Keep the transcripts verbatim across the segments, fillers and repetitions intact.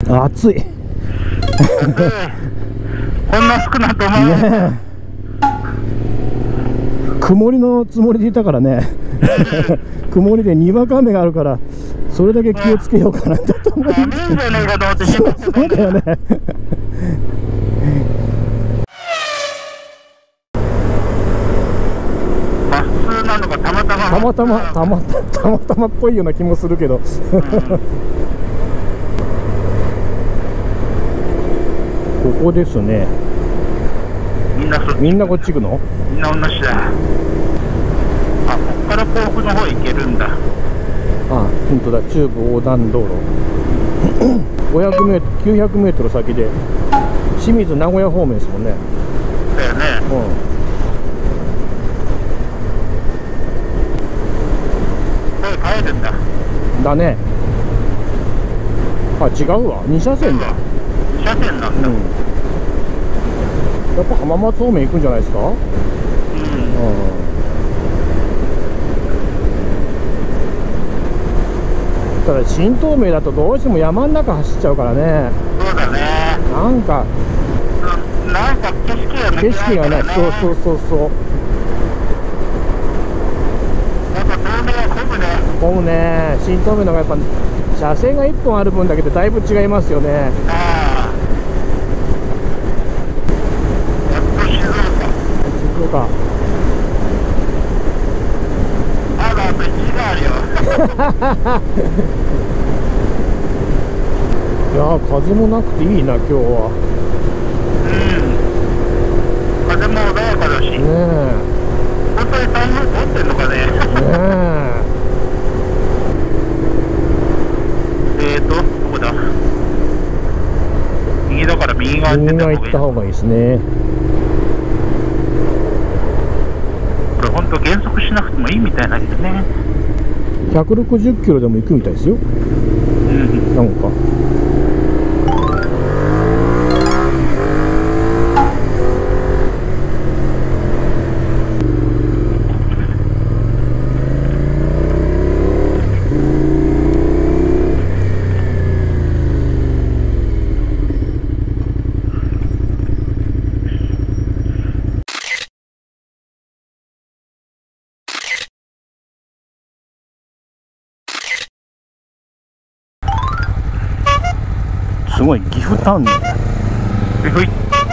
暑い。 こんな少なと思うね。 曇りのつもりでいたからね。曇りでにわか雨があるから、それだけ気をつけようかなと思って。 雨じゃねえかと思って心配してたんだよ。 そうだよね。 まっすぐなのかたまたまたまたまたまたまたまっぽいような気もするけど。 うん、 ここですね。 みんなそっち、 みんなこっち行くの？ みんな同じだ。あ、こっから甲府の方行けるんだ。 あ、本当だ。中部横断道路。ごひゃくメートル、きゅうひゃくメートル先で清水名古屋方面ですもんね。 だよね。 うん。 これ帰るんだ。 だね。あ、違うわ。に車線だ。 に車線なんだ。 うん。やっぱ浜松方面行くんじゃないですか。うん。 うん。 ただ新東名だとどうしても山の中走っちゃうからね。 そうだね。 なんかななんか景色が景色がない。そうそうそうそう。 やっぱ東名は混むね。 混むね。新東名の方がやっぱ車線がいっぽんある分だけでだいぶ違いますよね。 ああ。やっと静岡。 静岡。 あら、道があるよ。 いやー、風もなくていいな今日は。 うん。風も穏やかだし。 ねえ。 本当に台風通ってんのかね。 ねえーと、どこだ。右だから右側え。 に出右側行ったた方がいい。 方がいいですね。 これ本当減速しなくてもいいみたいなんだね。 ひゃくろくじゅっキロでも行くみたいですよ。 うん。 なんか。すごい岐阜タウンね。 えほい。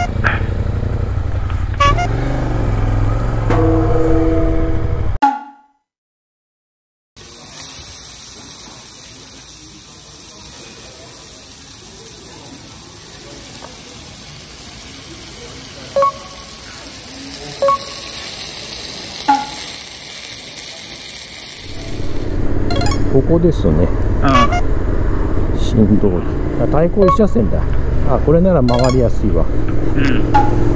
ここですね。 うん。 新通り。あ、対向一車線だ。あ、これなら曲がりやすいわ。 うん。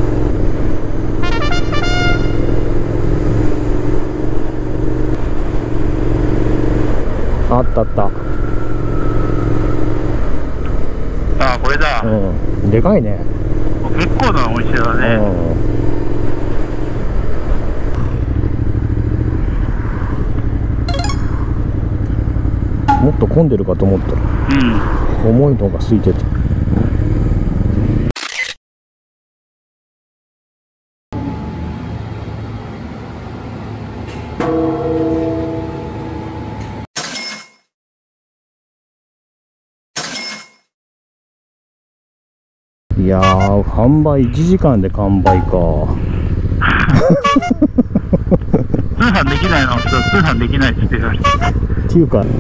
あったあった。 あ、これだ。 うん。でかいね。 結構なお店だね。 うん。もっと混んでるかと思ったら、 うん。 重いのが空いてて。いやー、販売いちじかんで完売か。 通販できないの人は通販できないって言ってた。 っていうか、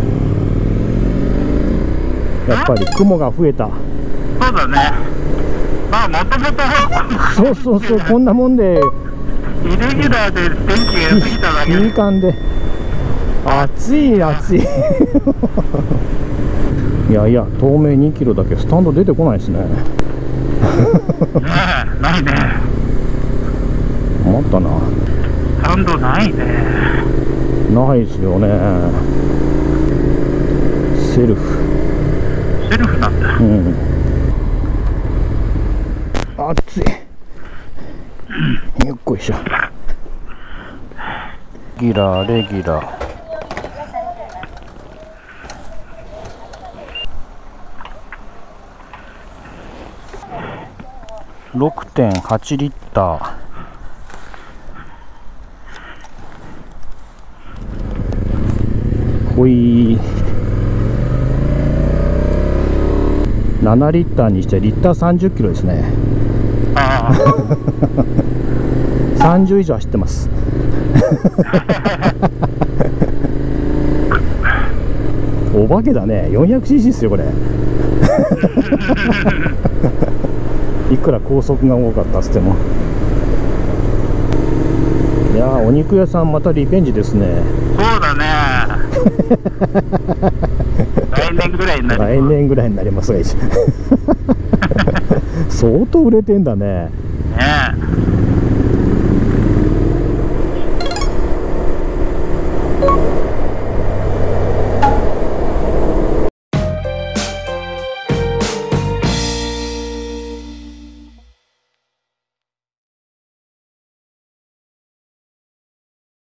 やっぱり雲が増えた。 そうだね。まあもともとそうそうそう、こんなもんでイレギュラーで天気が良すぎただけいい感で暑い暑い。いやいや、東名にキロだけスタンド出てこないですね。 ねえ、ないね。 困ったな。 スタンドないね。 ないですよね。セルフ。 セルフなんだ。 うん。暑い。よっこいしょ。レギュラー、レギュラー。 ろくてんはちリッター。ほい。ななリッターにしてリッターさんじゅっキロですね。 あさんじゅう以上走ってます。お化けだね。 よんひゃくシーシー ですよこれ。いくら高速が多かったっつっても。いやー、お肉屋さんまたリベンジですね。 そうだね。来年ぐらいになります。 来年ぐらいになりますが相当売れてんだね。 ねえ。